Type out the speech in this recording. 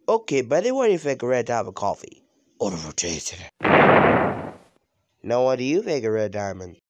Okay, buddy, what do you think of Red Diamond Coffee? Order for Jason. Now, what do you think of Red Diamond?